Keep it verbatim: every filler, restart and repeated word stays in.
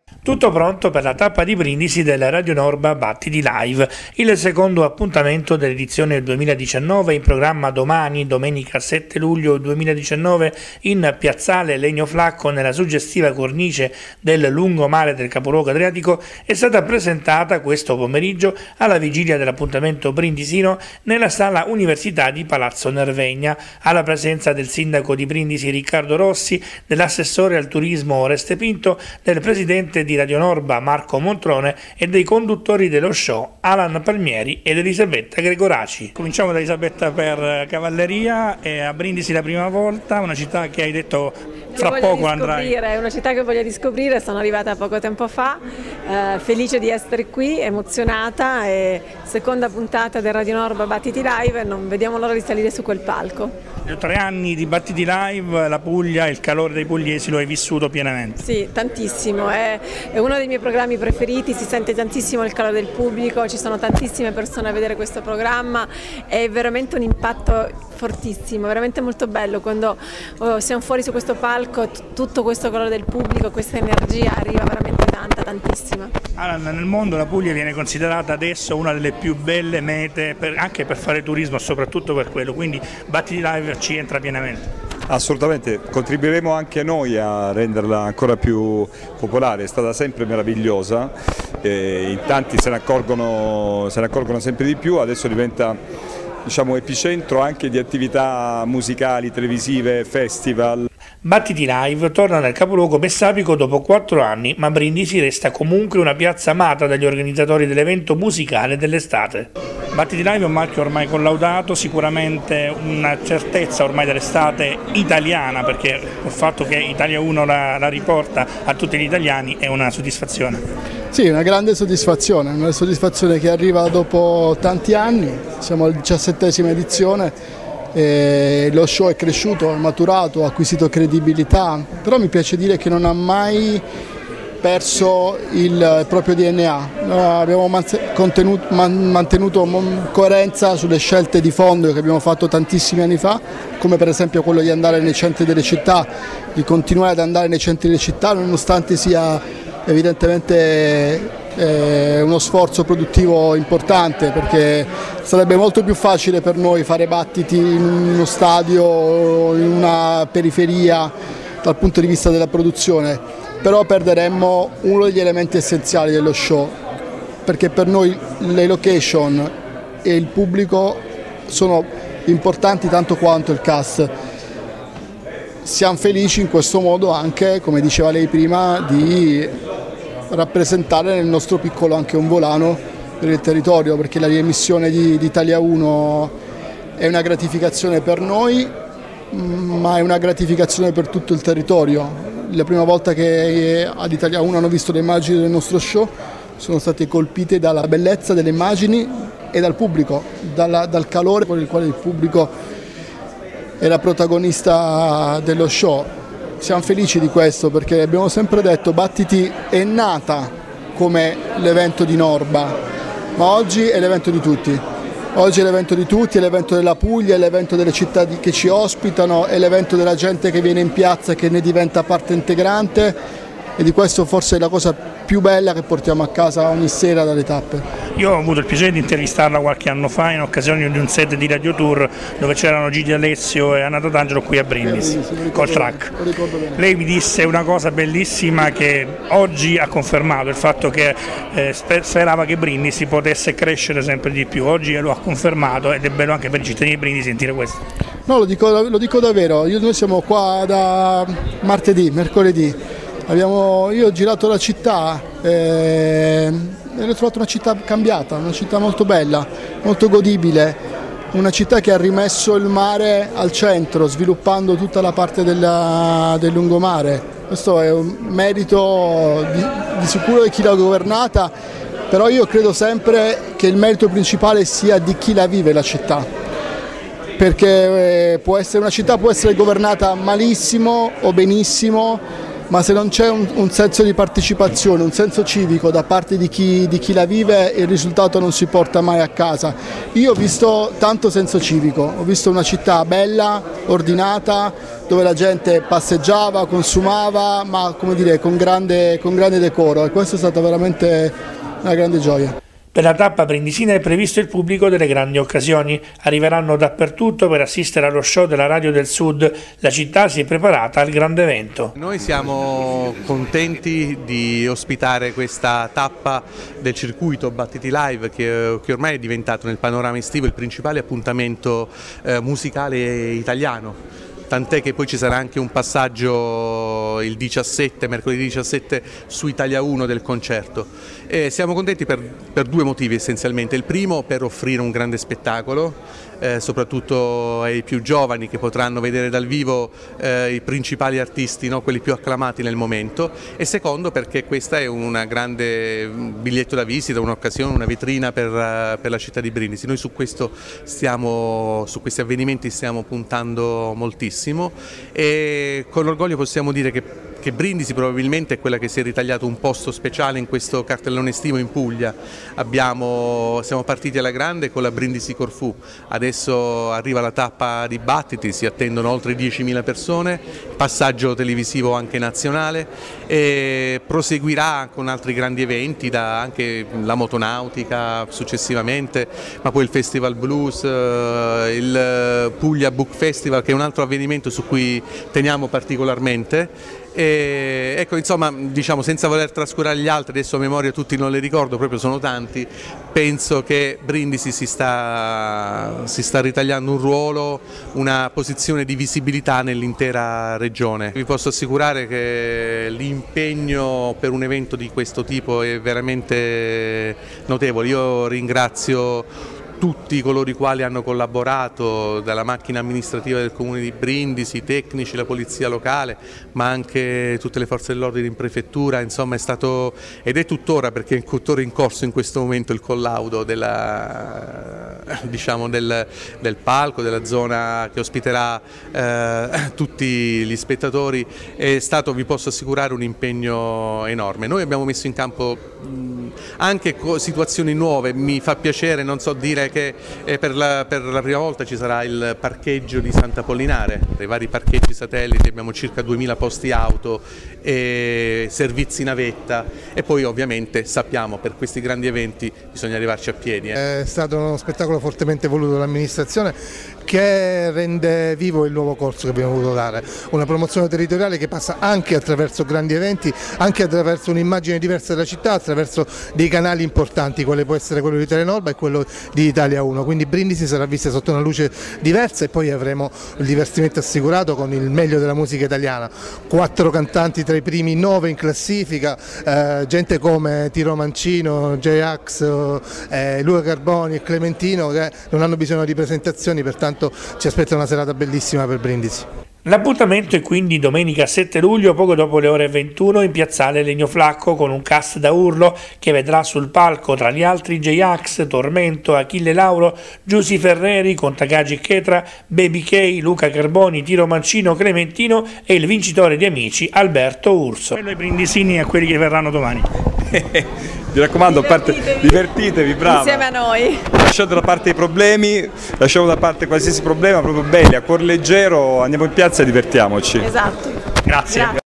Tutto pronto per la tappa di Brindisi della Radio Norba Battiti Live, il secondo appuntamento dell'edizione duemiladiciannove in programma domani, domenica sette luglio duemiladiciannove, in piazzale Legno Flacco nella suggestiva cornice del lungomare del capoluogo adriatico. È stata presentata questo pomeriggio alla vigilia dell'appuntamento brindisino nella sala Università di Palazzo Nervegna, alla presenza del sindaco di Brindisi Riccardo Rossi, dell'assessore al turismo Oreste Pinto, del presidente di di Radio Norba Marco Montrone e dei conduttori dello show Alan Palmieri ed Elisabetta Gregoraci. Cominciamo da Elisabetta per Cavalleria, è a Brindisi la prima volta, una città che hai detto fra poco andrai. È una città che voglio riscoprire, sono arrivata poco tempo fa, eh, felice di essere qui, emozionata, e seconda puntata del Radio Norba Battiti Live e non vediamo l'ora di salire su quel palco. Tre anni di Battiti Live, la Puglia, il calore dei pugliesi lo hai vissuto pienamente? Sì, tantissimo, è, è uno dei miei programmi preferiti, si sente tantissimo il calore del pubblico, ci sono tantissime persone a vedere questo programma, è veramente un impatto fortissimo, veramente molto bello quando oh, siamo fuori su questo palco, tutto questo calore del pubblico, questa energia arriva veramente tanta, tantissima. Alan, nel mondo la Puglia viene considerata adesso una delle più belle mete per, anche per fare turismo, soprattutto per quello, quindi Battiti Live ci entra pienamente. Assolutamente, contribuiremo anche noi a renderla ancora più popolare, è stata sempre meravigliosa, e in tanti se ne accorgono, se ne accorgono sempre di più, adesso diventa, diciamo, epicentro anche di attività musicali, televisive, festival. Battiti Live torna nel capoluogo messapico dopo quattro anni, ma Brindisi resta comunque una piazza amata dagli organizzatori dell'evento musicale dell'estate. Battiti Live è un marchio ormai collaudato, sicuramente una certezza ormai dell'estate italiana, perché il fatto che Italia uno la, la riporta a tutti gli italiani è una soddisfazione. Sì, una grande soddisfazione, una soddisfazione che arriva dopo tanti anni, siamo alla diciassettesima edizione. E lo show è cresciuto, è maturato, ha acquisito credibilità, però mi piace dire che non ha mai perso il proprio D N A. Noi abbiamo mantenuto coerenza sulle scelte di fondo che abbiamo fatto tantissimi anni fa, come per esempio quello di andare nei centri delle città, di continuare ad andare nei centri delle città nonostante sia evidentemente eh, uno sforzo produttivo importante, perché sarebbe molto più facile per noi fare battiti in uno stadio o in una periferia dal punto di vista della produzione, però perderemmo uno degli elementi essenziali dello show, perché per noi le location e il pubblico sono importanti tanto quanto il cast. Siamo felici in questo modo anche, come diceva lei prima, di rappresentare nel nostro piccolo anche un volano per il territorio, perché la riemissione di, di Italia uno è una gratificazione per noi, ma è una gratificazione per tutto il territorio. La prima volta che ad Italia uno hanno visto le immagini del nostro show sono state colpite dalla bellezza delle immagini e dal pubblico, dalla, dal calore con il quale il pubblico era protagonista dello show. Siamo felici di questo perché abbiamo sempre detto Battiti è nata come l'evento di Norba, ma oggi è l'evento di tutti. Oggi è l'evento di tutti, è l'evento della Puglia, è l'evento delle città che ci ospitano, è l'evento della gente che viene in piazza e che ne diventa parte integrante, e di questo forse è la cosa più bella che portiamo a casa ogni sera dalle tappe. Io ho avuto il piacere di intervistarla qualche anno fa in occasione di un set di Radio Tour dove c'erano Gigi D'Alessio e Anna D'Angelo qui a Brindisi, eh, sì, sì, col track. Lei mi disse una cosa bellissima che oggi ha confermato, il fatto che eh, sperava che Brindisi potesse crescere sempre di più. Oggi lo ha confermato ed è bello anche per i cittadini di Brindisi sentire questo. No, lo dico, lo dico davvero, io, noi siamo qua da martedì, mercoledì. Abbiamo, io ho girato la città eh, e ho trovato una città cambiata, una città molto bella, molto godibile, una città che ha rimesso il mare al centro, sviluppando tutta la parte della, del lungomare. Questo è un merito di, di sicuro di chi l'ha governata, però io credo sempre che il merito principale sia di chi la vive la città, perché eh, può essere, una città può essere governata malissimo o benissimo, ma se non c'è un, un senso di partecipazione, un senso civico da parte di chi, di chi la vive, il risultato non si porta mai a casa. Io ho visto tanto senso civico, ho visto una città bella, ordinata, dove la gente passeggiava, consumava, ma come dire, con grande, con grande decoro, e questo è stata veramente una grande gioia. Per la tappa brindisina è previsto il pubblico delle grandi occasioni. Arriveranno dappertutto per assistere allo show della Radio del Sud. La città si è preparata al grande evento. Noi siamo contenti di ospitare questa tappa del circuito Battiti Live che, che ormai è diventato nel panorama estivo il principale appuntamento eh, musicale italiano. Tant'è che poi ci sarà anche un passaggio il diciassette, mercoledì diciassette, su Italia uno del concerto. E siamo contenti per, per due motivi essenzialmente. Il primo, per offrire un grande spettacolo, eh, soprattutto ai più giovani che potranno vedere dal vivo eh, i principali artisti, no? Quelli più acclamati nel momento. E secondo, perché questa è un grande biglietto da visita, un'occasione, una vetrina per, per la città di Brindisi. Noi su, questo stiamo, su questi avvenimenti stiamo puntando moltissimo. E con orgoglio possiamo dire che, che Brindisi probabilmente è quella che si è ritagliato un posto speciale in questo cartellone estivo in Puglia. Abbiamo, siamo partiti alla grande con la Brindisi Corfù, adesso arriva la tappa di Battiti, si attendono oltre diecimila persone, passaggio televisivo anche nazionale, e proseguirà con altri grandi eventi, da anche la motonautica successivamente, ma poi il Festival Blues, il Puglia Book Festival, che è un altro avvenimento su cui teniamo particolarmente. E ecco, insomma, diciamo, senza voler trascurare gli altri, adesso a memoria tutti non li ricordo, proprio sono tanti, penso che Brindisi si sta, si sta ritagliando un ruolo, una posizione di visibilità nell'intera regione. Vi posso assicurare che l'impegno per un evento di questo tipo è veramente notevole. Io ringrazio tutti coloro i quali hanno collaborato, dalla macchina amministrativa del Comune di Brindisi, i tecnici, la polizia locale, ma anche tutte le forze dell'ordine in prefettura. Insomma, è stato ed è tuttora, perché è tuttora in corso in questo momento il collaudo della, diciamo, del, del palco, della zona che ospiterà eh, tutti gli spettatori. È stato, vi posso assicurare, un impegno enorme. Noi abbiamo messo in campo mh, anche situazioni nuove. Mi fa piacere, non so dire, che per la, per la prima volta ci sarà il parcheggio di Sant'Apollinare, dei vari parcheggi satelliti, abbiamo circa duemila posti auto e servizi navetta, e poi ovviamente sappiamo per questi grandi eventi bisogna arrivarci a piedi. Eh. È stato uno spettacolo fortemente voluto dall'amministrazione, che rende vivo il nuovo corso che abbiamo voluto dare, una promozione territoriale che passa anche attraverso grandi eventi, anche attraverso un'immagine diversa della città, attraverso dei canali importanti, quale può essere quello di Telenorba e quello di Italia uno, quindi Brindisi sarà vista sotto una luce diversa, e poi avremo il divertimento assicurato con il meglio della musica italiana, quattro cantanti tra i primi nove in classifica, eh, gente come Tiro Mancino, J-Ax, eh, Luca Carboni e Clementino, che non hanno bisogno di presentazioni, pertanto ci aspetta una serata bellissima per Brindisi. L'appuntamento è quindi domenica sette luglio, poco dopo le ore ventuno, in piazzale Legno Flacco, con un cast da urlo che vedrà sul palco tra gli altri J-Ax, Tormento, Achille Lauro, Giusy Ferreri, Contagagi Chetra, Baby K, Luca Carboni, Tiro Mancino, Clementino e il vincitore di Amici, Alberto Urso. E noi brindisini a quelli che verranno domani. Mi raccomando, divertitevi, parte, divertitevi brava. Insieme a noi. Lasciate da parte i problemi, lasciamo da parte qualsiasi problema, proprio belli, a cuor leggero, andiamo in piazza e divertiamoci. Esatto. Grazie. Grazie.